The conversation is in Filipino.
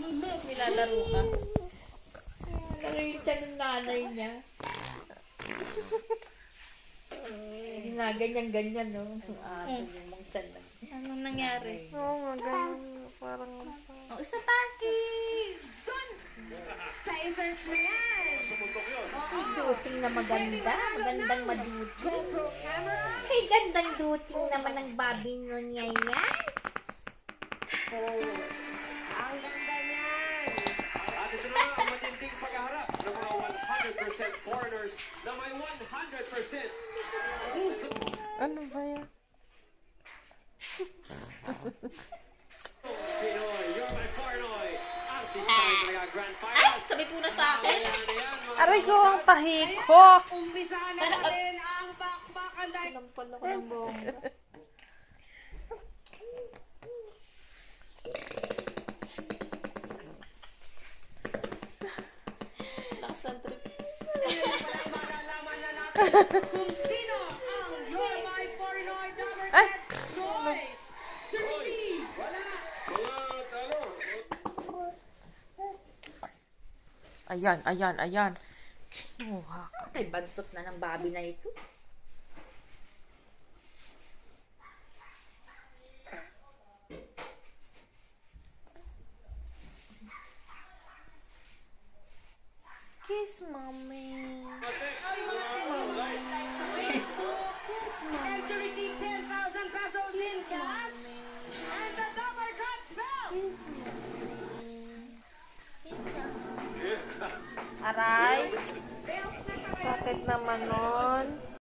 Nilalaro ka. Laro yung tiyan ng nanay niya. Ganyan-ganyan, no? Yung tiyan lang. Anong nangyari? Oo, ganyan. Parang... Oh, isa pa, Sa search na yan. Ay, duting na maganda. Magandang maduting. Ay, gandang duting naman ng babi nun niya yan. Ang ganda niyan. At ito na ang matinding paghaharap ng mga 100% foreigners na may 100% puso. Ano ba yan? Pinoy, you're my Pornoy. At this time, mga grand Ay! finals. Sabi po na sa akin. Aray ko ang tahi ko! Umpisahan na natin ang bakbakan dahil Sinampal ako ng bongga. Lakas ng trip. walang malalaman na natin kung sino ang You're My Pornoy Number 10 choice. 13. Ayan, ayan, ayan. Kinuha ka. Ay, bantot na ng babi na ito. Kiss, mommy. And to receive 10,000 pesos in cash. And the number cut spell. Aray. Sakit naman nun.